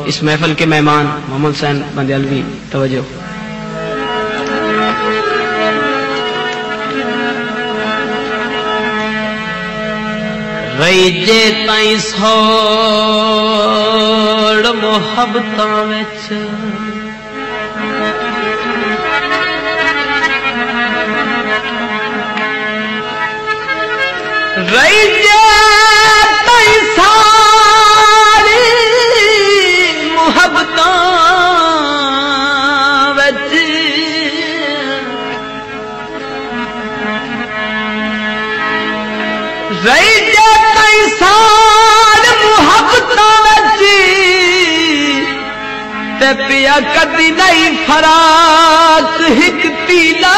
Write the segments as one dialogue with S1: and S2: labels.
S1: इस महफिल के मेहमान मोहम्मद हुसैन बंदियालवी तवज्जो। रईजे ताई सोड़ मोहब्बतां विच रईजे ताई सारी मोहब्बतां विच रईजे सार मुहब्बतां विच ते पिया कदी नहीं फराक हिक तीला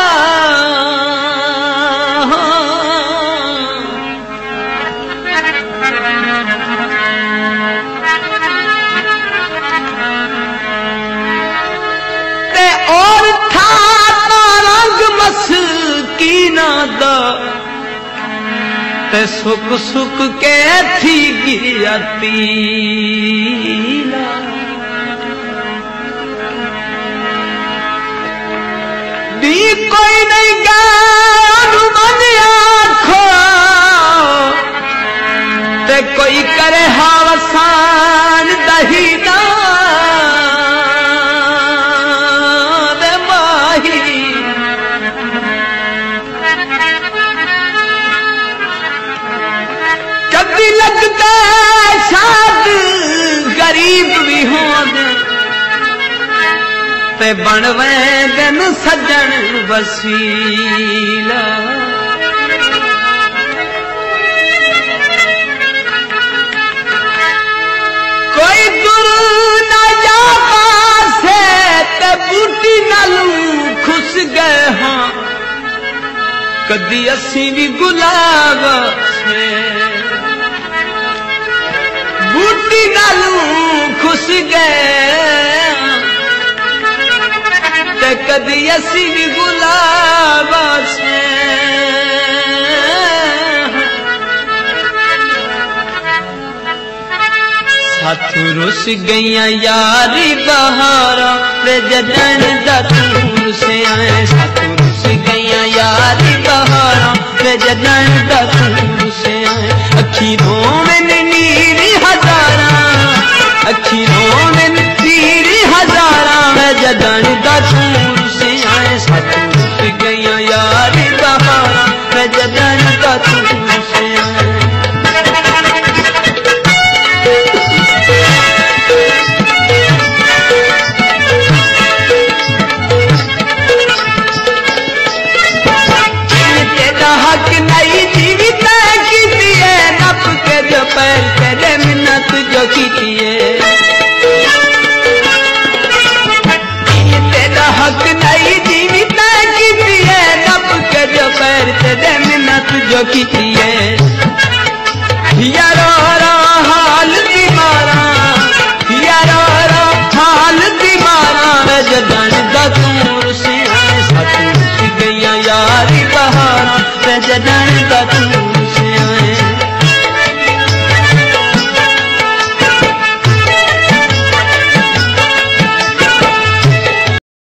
S1: ते और था रंग मस्कीना दा ते सुख सुख के थी गिया तीला दी कोई नहीं गान मन आखो ते कोई करे हावसान दहीना दे माही कभी लगता शाद गरीब भी हो ते बनवे दिन सज्जन वसीला कोई दूर ना जा पासे ते बूटी नालू खुश गए हाँ कदी असी भी गुलाब से बूटी नालू खुश गए ते कदी असी भी गुलाब से साथू रुस गईया यारी बहारा ते जदन दा तूर से आए साथू रुस गईया यारी बहारा ते जदन दा तूर से आए अखीरों में नीरी हजारा अखीरों में नीरी हजारा मैं जदन दा तूर से आए साथू रुस गईया यारी बहारा मैं जदन दा तूर से आए हक नहीं जीवित की दिए नप के जो पैर तेरे मिन्नत जो की दिए तेरा हक नहीं जीवित की दिए नप के जो पैर तेरे मिन्नत जो की दिए